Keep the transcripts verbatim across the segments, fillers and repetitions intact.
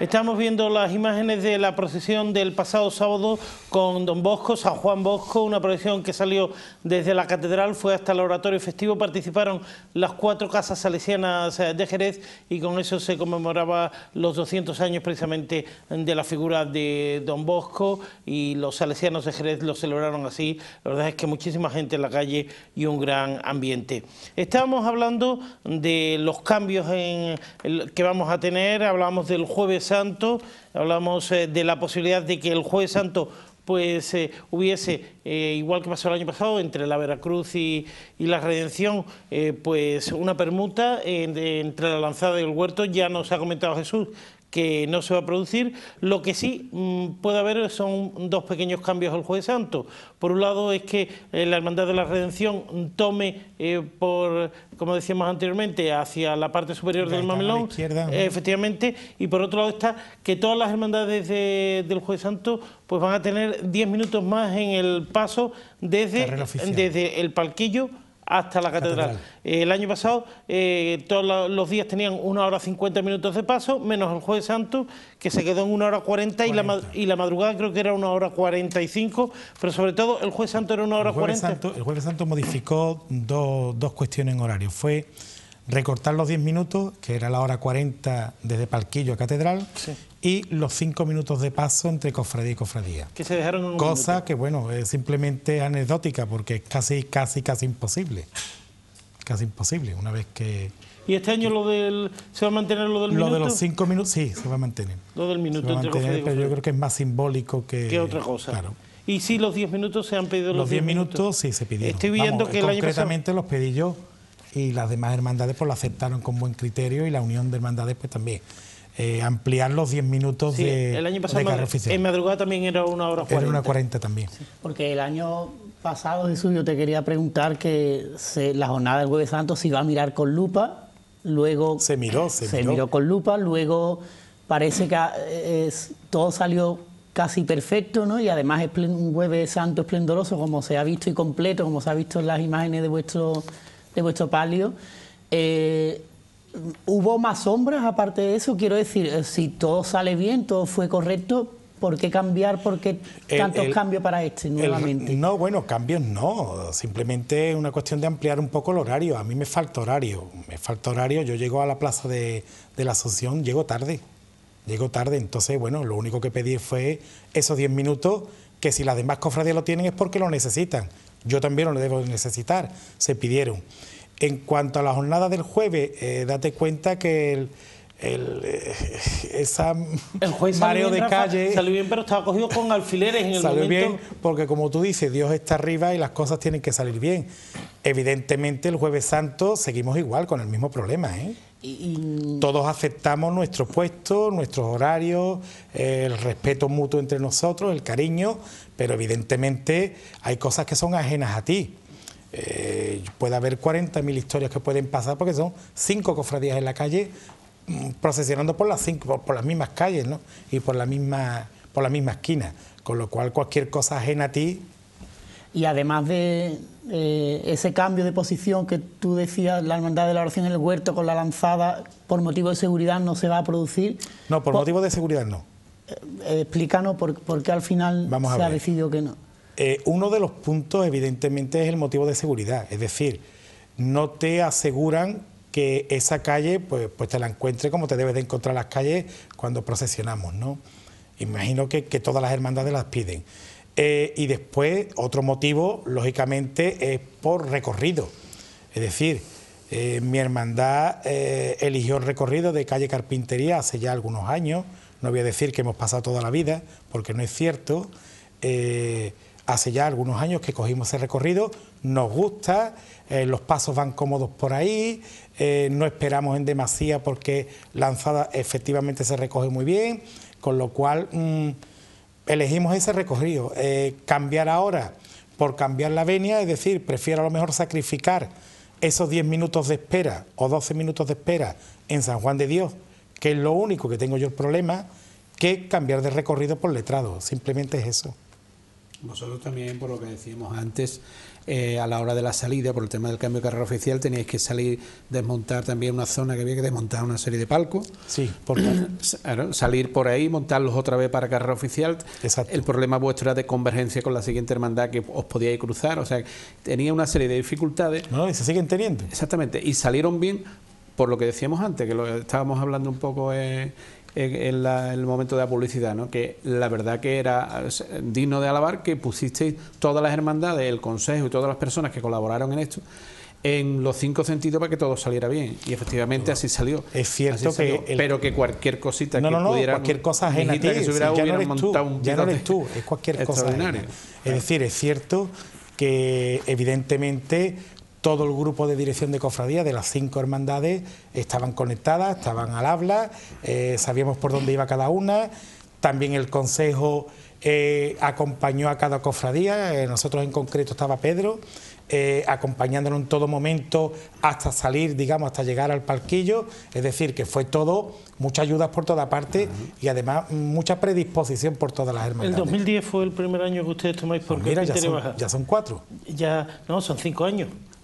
Estamos viendo las imágenes de la procesión del pasado sábado con Don Bosco, San Juan Bosco, una procesión que salió desde la catedral, fue hasta el oratorio festivo, participaron las cuatro casas salesianas de Jerez y con eso se conmemoraba los doscientos años precisamente de la figura de Don Bosco y los salesianos de Jerez lo celebraron así. La verdad es que muchísima gente en la calle y un gran ambiente. Estábamos hablando de los cambios en el, que vamos a tener, hablábamos del Jueves Santo, hablamos eh, de la posibilidad de que el Jueves Santo pues eh, hubiese, eh, igual que pasó el año pasado, entre la Veracruz y, y la Redención, eh, pues una permuta eh, de, entre la Lanzada y el Huerto. Ya nos ha comentado Jesús que no se va a producir. Lo que sí mmm, puede haber son dos pequeños cambios al Jueves Santo. Por un lado es que eh, la Hermandad de la Redención tome, eh, por, como decíamos anteriormente, hacia la parte superior del Mamelón, izquierda, ¿no? eh, efectivamente, y por otro lado está que todas las hermandades de, del Jueves Santo pues van a tener diez minutos más en el paso desde, desde el palquillo hasta la catedral. catedral. Eh, el año pasado eh, todos los días tenían una hora cincuenta minutos de paso, menos el Jueves Santo, que se quedó en una hora cuarenta, y la, y la madrugada creo que era una hora cuarenta y cinco, pero sobre todo el Jueves Santo era una hora cuarenta. El Jueves Santo modificó do, dos cuestiones en horario. Fue recortar los diez minutos, que era la hora cuarenta desde palquillo a catedral, sí, y los cinco minutos de paso entre cofradía y cofradía. Que se dejaron en un Cosa minuto. que, bueno, es simplemente anecdótica, porque es casi, casi, casi imposible. Casi imposible, una vez que... ¿Y este año lo del, se va a mantener lo del lo minuto? Lo de los cinco minutos, sí, se va a mantener. Lo del minuto se va a entre mantener, cofradía y cofradía. Pero yo creo que es más simbólico que... que otra cosa. Claro. Y sí, los diez minutos se han pedido los, los diez minutos, minutos. sí, se pidieron. Estoy viendo Vamos, que el año pasado... concretamente los pedí yo, y las demás hermandades pues lo aceptaron con buen criterio, y la unión de hermandades pues también. Eh, ampliar los diez minutos sí, de, el año pasado de oficial. En madrugada también era una hora cuarenta. Era una cuarenta también. Sí, porque el año pasado, Jesús, yo te quería preguntar que se, la jornada del Jueves Santo se iba a mirar con lupa, luego... Se miró, se, se miró. miró con lupa, luego parece que es, todo salió casi perfecto, ¿no? Y además es un Jueves Santo esplendoroso, como se ha visto, y completo, como se ha visto en las imágenes de vuestro, de vuestro palio. Eh, ¿Hubo más sombras aparte de eso? Quiero decir, si todo sale bien, todo fue correcto, ¿por qué cambiar? ¿Por qué tantos el, el, cambios para este nuevamente? El, no, bueno, cambios no, simplemente es una cuestión de ampliar un poco el horario. A mí me falta horario, me falta horario, yo llego a la plaza de, de la Asunción, llego tarde, llego tarde, entonces, bueno, lo único que pedí fue esos diez minutos, que si las demás cofradías lo tienen es porque lo necesitan, yo también lo debo necesitar, se pidieron. En cuanto a la jornada del jueves, eh, date cuenta que el, el, eh, esa el juez mareo bien, de Rafa, calle... Salió bien, pero estaba cogido con alfileres en el salió momento... bien, porque como tú dices, Dios está arriba y las cosas tienen que salir bien. Evidentemente, el Jueves Santo seguimos igual, con el mismo problema, ¿eh? Y, y... Todos aceptamos nuestro puesto, nuestros horarios, eh, el respeto mutuo entre nosotros, el cariño, pero evidentemente hay cosas que son ajenas a ti. Eh, puede haber cuarenta mil historias que pueden pasar porque son cinco cofradías en la calle procesionando por las cinco, por, por las mismas calles, ¿no? Y por la misma por la misma esquina, con lo cual cualquier cosa ajena a ti. Y además de eh, ese cambio de posición que tú decías, la hermandad de la oración en el Huerto con la Lanzada, por motivo de seguridad no se va a producir. No, por, por motivo de seguridad no. Eh, explícanos por, por qué al final Vamos se a ha ver. decidido que no. Eh, uno de los puntos, evidentemente, es el motivo de seguridad. Es decir, no te aseguran que esa calle pues, pues te la encuentre como te debes de encontrar las calles cuando procesionamos, ¿no? Imagino que, que todas las hermandades las piden. Eh, y después, otro motivo, lógicamente, es por recorrido. Es decir, eh, mi hermandad eh, eligió el recorrido de calle Carpintería hace ya algunos años. No voy a decir que hemos pasado toda la vida, porque no es cierto. Eh, Hace ya algunos años que cogimos ese recorrido, nos gusta, eh, los pasos van cómodos por ahí, eh, no esperamos en demasía porque Lanzada efectivamente se recoge muy bien, con lo cual mmm, elegimos ese recorrido. Eh, cambiar ahora por cambiar la venia, es decir, prefiero a lo mejor sacrificar esos diez minutos de espera o doce minutos de espera en San Juan de Dios, que es lo único que tengo yo el problema, que cambiar de recorrido por letrado, simplemente es eso. Vosotros también, por lo que decíamos antes, eh, a la hora de la salida, por el tema del cambio de carrera oficial, teníais que salir, desmontar también una zona que había que desmontar una serie de palcos. Sí, porque salir por ahí, montarlos otra vez para carrera oficial. Exacto. El problema vuestro era de convergencia con la siguiente hermandad que os podíais cruzar, o sea, tenía una serie de dificultades. No, y se siguen teniendo. Exactamente, y salieron bien por lo que decíamos antes, que lo estábamos hablando un poco eh, en la, el momento de la publicidad, ¿no? Que la verdad que era digno de alabar que pusisteis todas las hermandades, el consejo y todas las personas que colaboraron en esto en los cinco sentidos para que todo saliera bien, y efectivamente así salió. Es cierto salió, que el... pero que cualquier cosita no, que no, no, pudiera cualquier cosa ajena a ti, que se hubiera, si ya, no hubieran eres tú, montado un ya no eres tú, es cualquier cosa ajena. Es decir, es cierto que evidentemente todo el grupo de dirección de cofradía de las cinco hermandades estaban conectadas, estaban al habla, eh, sabíamos por dónde iba cada una. También el consejo eh, acompañó a cada cofradía, eh, nosotros en concreto estaba Pedro, eh, acompañándonos en todo momento hasta salir, digamos, hasta llegar al palquillo. Es decir, que fue todo, muchas ayudas por toda parte uh-huh. y además mucha predisposición por todas las hermandades. El dos mil diez fue el primer año que ustedes tomáis por pues mira, ya son, Baja. ya son cuatro. Ya, no, son cinco años.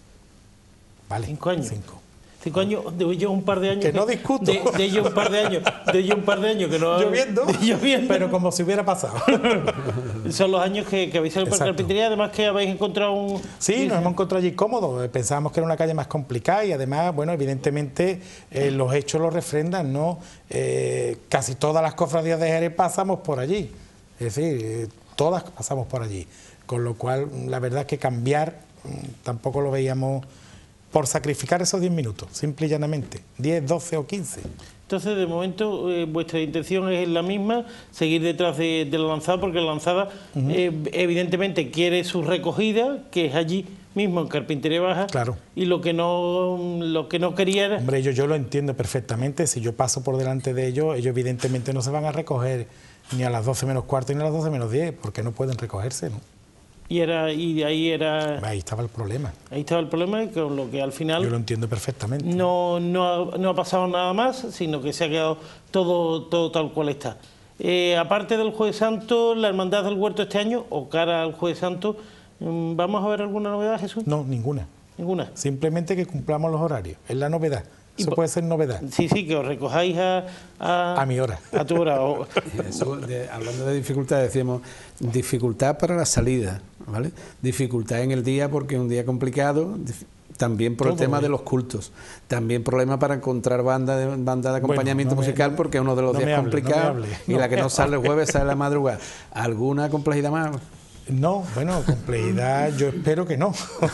Vale, cinco años. Cinco. Cinco años, de ellos un par de años. Que no discuto. De, de ellos un par de años, de ellos un par de años que no. Lloviendo, lloviendo. Pero como si hubiera pasado. Son los años que, que habéis salido por carpintería, además que habéis encontrado un. Sí, nos hemos encontrado allí cómodos. Pensábamos que era una calle más complicada y además, bueno, evidentemente eh, los hechos lo refrendan, ¿no? Eh, casi todas las cofradías de Jerez pasamos por allí. Es decir, eh, todas pasamos por allí. Con lo cual, la verdad es que cambiar tampoco lo veíamos por sacrificar esos diez minutos, simple y llanamente, diez, doce o quince. Entonces, de momento, eh, vuestra intención es la misma, seguir detrás de, de la lanzada, porque la lanzada uh-huh. eh, evidentemente quiere su recogida, que es allí mismo, en Carpintería Baja, claro. Y lo que no lo que no quería era... Hombre, yo, yo lo entiendo perfectamente, si yo paso por delante de ellos, ellos evidentemente no se van a recoger ni a las doce menos cuarto ni a las doce menos diez, porque no pueden recogerse, ¿no? Y era y ahí era ahí estaba el problema. Ahí estaba el problema, con lo que al final yo lo entiendo perfectamente. No no ha, no ha pasado nada más, sino que se ha quedado todo todo tal cual está. Eh, aparte del Jueves Santo, la Hermandad del Huerto este año o cara al Jueves Santo, ¿vamos a ver alguna novedad, Jesús? No, ninguna. Ninguna. Simplemente que cumplamos los horarios, es la novedad. Eso puede ser novedad. Sí, sí, que os recojáis a... A, a mi hora. A tu hora. O... Eso, de, hablando de dificultad, decíamos, dificultad para la salida, ¿vale? Dificultad en el día porque es un día complicado, también por Todo el tema bien. de los cultos, también problema para encontrar banda de, banda de acompañamiento bueno, no musical me, porque es uno de los no días hable, complicados no y no. la que no sale el jueves sale la madrugada. ¿Alguna complejidad más? No, bueno, complejidad yo espero que no.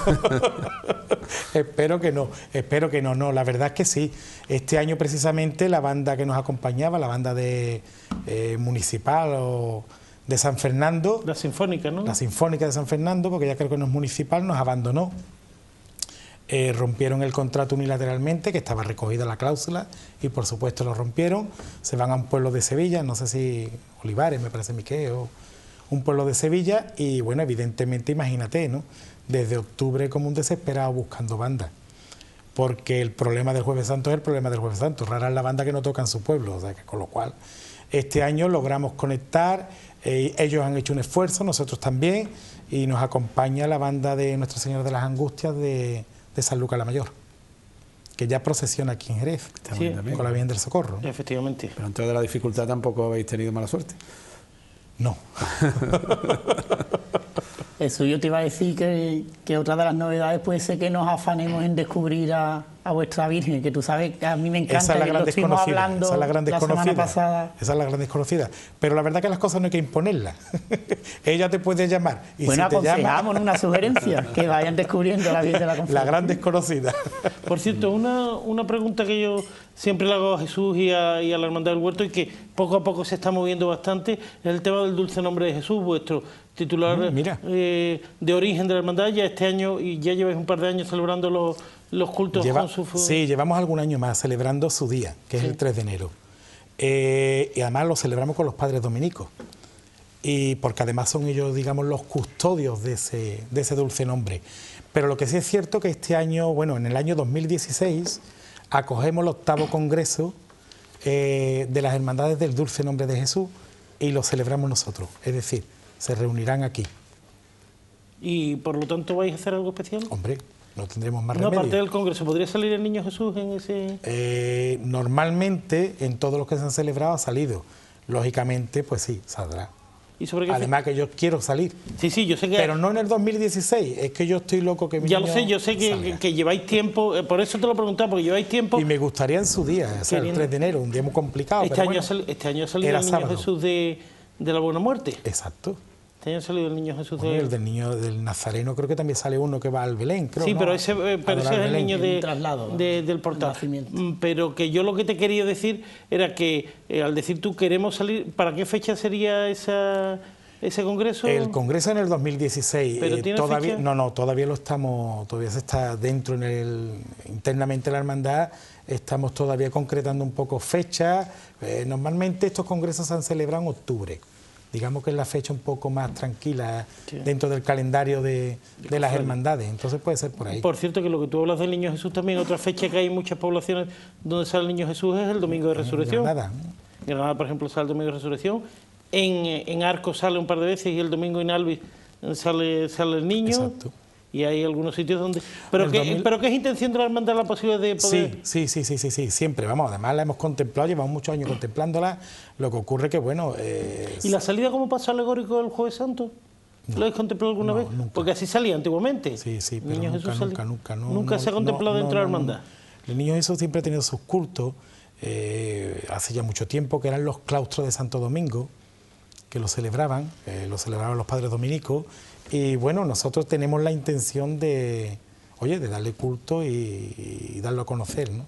espero que no, espero que no, no, la verdad es que sí. Este año precisamente la banda que nos acompañaba, la banda de eh, municipal o de San Fernando. La Sinfónica, ¿no? La Sinfónica de San Fernando, porque ya creo que no es municipal, nos abandonó. Eh, rompieron el contrato unilateralmente, que estaba recogida la cláusula, y por supuesto lo rompieron. Se van a un pueblo de Sevilla, no sé si Olivares, me parece mi que, o un pueblo de Sevilla, y bueno, evidentemente imagínate, ¿no? Desde octubre como un desesperado buscando bandas, porque el problema del Jueves Santo es el problema del Jueves Santo, rara es la banda que no toca en su pueblo, o sea que con lo cual este año logramos conectar, eh, ellos han hecho un esfuerzo, nosotros también, y nos acompaña la banda de Nuestra Señora de las Angustias de, de San Lucas la Mayor, que ya procesiona aquí en Jerez, sí, con la Virgen del Socorro, ¿no? Efectivamente. Pero en toda la dificultad tampoco habéis tenido mala suerte. No. Eso yo te iba a decir que, que otra de las novedades puede ser que nos afanemos en descubrir a, a vuestra Virgen, que tú sabes que a mí me encanta. Esa es la gran desconocida. Esa es la gran desconocida. Pasada. Esa es la gran desconocida. Pero la verdad que las cosas no hay que imponerlas. Ella te puede llamar. Y bueno, si te aconsejamos llama... una sugerencia, que vayan descubriendo a la Virgen de la Concepción. La gran desconocida. Por cierto, una, una pregunta que yo siempre le hago a Jesús y a, y a la Hermandad del Huerto y que poco a poco se está moviendo bastante, es el tema del dulce nombre de Jesús, vuestro titular mm, mira. Eh, de origen de la Hermandad, ya este año, y ya lleváis un par de años celebrando los, los cultos Lleva, con su... Sí, llevamos algún año más celebrando su día, que es sí. el tres de enero. Eh, y además lo celebramos con los padres dominicos. Y porque además son ellos, digamos, los custodios de ese, de ese dulce nombre. Pero lo que sí es cierto que este año, bueno, en el año dos mil dieciséis, acogemos el octavo congreso eh, de las Hermandades del Dulce Nombre de Jesús y lo celebramos nosotros. Es decir, se reunirán aquí. ¿Y por lo tanto vais a hacer algo especial? Hombre, no tendremos más No, remedio. aparte del Congreso, ¿podría salir el Niño Jesús en ese...? Eh, normalmente, en todos los que se han celebrado ha salido. Lógicamente, pues sí, saldrá. ¿Y sobre qué Además que yo quiero salir. Sí, sí, yo sé que... Pero no en el dos mil dieciséis, es que yo estoy loco que mi Ya lo niño sé, yo sé que, salga. que, que lleváis tiempo, eh, por eso te lo preguntaba, porque lleváis tiempo... Y me gustaría en su día, o sea, el Queriendo- tres de enero, un día muy complicado, Este pero año, bueno, ha sali- este año ha salido era el Niño sábado. Jesús de, de la Buena Muerte. Exacto. Este año ha salido el Niño Jesús Bueno, de... el del niño del Nazareno, creo que también sale uno que va al Belén, creo. Sí, ¿no? pero ese, eh, pero ese Adorar es el Belén. niño de, Un traslado, ¿no? de- del portal. Nacimiento. Mm, Pero que yo lo que te quería decir era que eh, al decir tú queremos salir, ¿para qué fecha sería esa, ese congreso? El congreso en el dos mil dieciséis, ¿Pero eh, tiene todavía, fecha? no, no, todavía lo estamos, todavía se está dentro en el, internamente en la hermandad, estamos todavía concretando un poco fechas. Eh, normalmente estos congresos se han celebrado en octubre, digamos que es la fecha un poco más tranquila Sí. dentro del calendario de, de las hermandades, entonces puede ser por ahí. Por cierto, que lo que tú hablas del Niño Jesús también, otra fecha que hay en muchas poblaciones donde sale el Niño Jesús es el Domingo de Resurrección. Nada. En Granada, por ejemplo, sale el Domingo de Resurrección. En, en Arcos sale un par de veces y el domingo en Alvis sale, sale el niño. Exacto. Y hay algunos sitios donde... Pero, El que, dos mil pero que es intención de la hermandad la posibilidad de poder... Sí, sí, sí, sí, sí, sí, siempre, vamos, además la hemos contemplado, llevamos muchos años contemplándola, lo que ocurre que, bueno... eh, ¿Y la salida como paso alegórico del Jueves Santo? ¿Lo habéis contemplado alguna no, vez? nunca. Porque así salía antiguamente. Sí, sí, pero Niño nunca, Jesús nunca, salía- nunca, no, Nunca no, se ha contemplado no, dentro de la no, no. hermandad. El Niño Jesús siempre ha tenido sus cultos, eh, hace ya mucho tiempo, que eran los claustros de Santo Domingo, que lo celebraban, eh, lo celebraban los padres dominicos, y bueno, nosotros tenemos la intención de, oye, de darle culto y, y darlo a conocer, ¿no?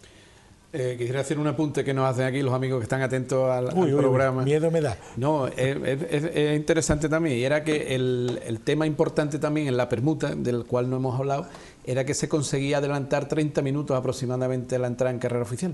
Eh, quisiera hacer un apunte que nos hacen aquí los amigos que están atentos al, al Uy, uy, programa. uy, miedo me da. No, es, es- es- es interesante también, y era que el, el tema importante también en la permuta, del cual no hemos hablado, era que se conseguía adelantar treinta minutos aproximadamente la entrada en carrera oficial.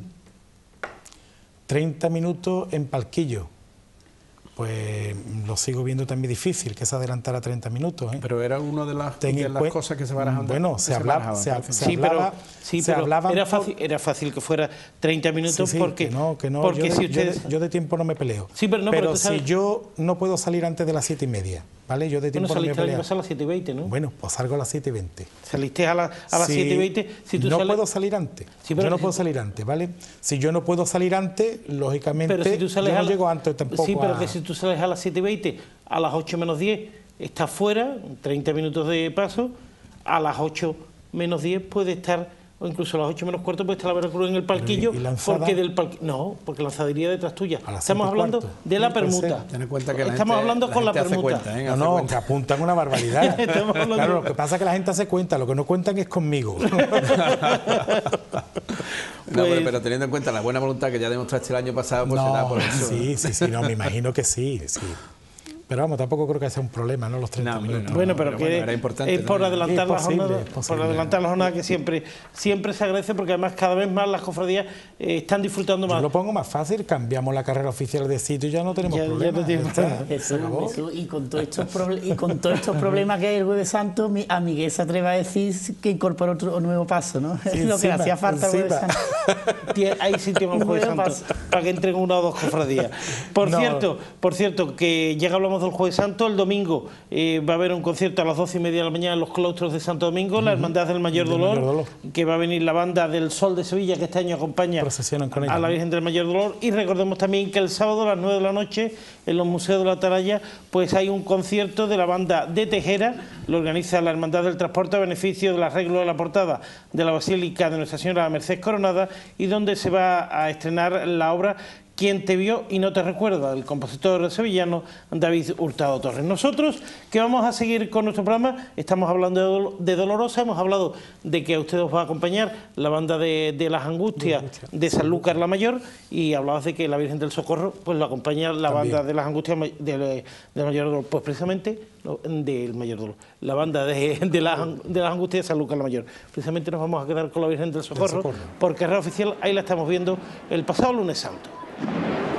treinta minutos en palquillo. Pues lo sigo viendo también difícil, que se adelantara treinta minutos. ¿eh? Pero era una de las, Ten de en las cuen- cosas que se barajaban. Bueno, que se hablaba- barajaban, se ha- parece. se Sí, pero, hablaba- sí, se pero hablaban era, por- fácil, era fácil que fuera treinta minutos Sí, sí, porque, que no, que no, porque yo, si de, yo de- ustedes... yo de tiempo no me peleo. Sí, pero no, pero tú si sabes- yo no puedo salir antes de las siete y media, ¿vale? Yo de Bueno, tiempo no me saliste el año peleo. pasado a las siete y veinte, ¿no? Bueno, pues salgo a las siete y veinte. Saliste a, la- a las Si siete y veinte. Si tú no sales- puedo salir antes. Sí, pero yo no si puedo tú- salir antes, ¿vale? Si yo no puedo salir antes, lógicamente Pero si tú sales yo no a la- llego antes tampoco. Sí, pero a- que si tú sales a las siete y veinte, a las ocho menos diez estás fuera, treinta minutos de paso, a las ocho menos diez puede estar, o incluso a las ocho menos cuarto puede estar la Veracruz en el palquillo, ¿y lanzada? porque del palqui- no, porque lanzadería detrás tuya. A las Estamos siete y hablando cuarto. de la Sí, puede ser. permuta. Ten en cuenta que la Estamos gente- hablando la con la gente hace permuta. cuenta, ¿eh? No, Hace no, cuenta. que apuntan una barbaridad. Estamos hablando- Claro, lo que pasa es que la gente hace cuenta, lo que no cuentan es conmigo. No, Pues- pero, pero teniendo en cuenta la buena voluntad que ya demostraste el año pasado, pues será No, por eso. sí, sí, sí, no, me imagino que sí, sí. Pero vamos, tampoco creo que sea un problema, ¿no? Los treinta No, hombre, minutos. Bueno, pero, pero que bueno, era importante es por también. adelantar Es la posible, jornada, es por posible. adelantar la jornada que siempre siempre se agradece porque además cada vez más las cofradías eh, están disfrutando Yo más. lo pongo más fácil, cambiamos la carrera oficial de sitio y ya no tenemos Ya- ya no problemas. tiene ya está, problema. se Jesús, acabó. Jesús, y con todos estos proble- y con todos estos problemas que hay el Jueves Santo, mi- a Miguel se atreve a decir que incorpora otro nuevo paso, ¿no? Sí, Es lo que le encima, hacía falta al Jueves encima. Santo. Tie- Hay sitio en el Jueves Muy Santo bien, para que entren una o dos cofradías. Por No. cierto, por cierto, que ya que hablamos del Jueves Santo, el domingo eh, va a haber un concierto a las doce y media de la mañana en los claustros de Santo Domingo, la Hermandad del Mayor Del Dolor, Mayor Dolor. que va a venir la banda del Sol de Sevilla, que este año acompaña Procesionan con a ella, la ¿no? Virgen del Mayor Dolor. Y recordemos también que el sábado a las nueve de la noche, en los Museos de la Atalaya, pues hay un concierto de la banda de Tejera, lo organiza la Hermandad del Transporte a beneficio del arreglo de la portada de la Basílica de Nuestra Señora de Merced Coronada, y donde se va a estrenar la obra Quien te vio y no te recuerda, del compositor sevillano David Hurtado Torres. Nosotros, que vamos a seguir con nuestro programa, estamos hablando de, Dol- de Dolorosa, hemos hablado de que a ustedes os va a acompañar la banda de, de las Angustias de Sanlúcar la Mayor, y hablabas de que la Virgen del Socorro pues lo acompaña la También. banda de las Angustias ma- de, de Mayor Dolor, pues precisamente no, del Mayor Dolor, la banda de, de, las, de las Angustias de Sanlúcar la Mayor. Precisamente nos vamos a quedar con la Virgen del Socorro, Socorro. porque carrera oficial ahí la estamos viendo el pasado lunes santo.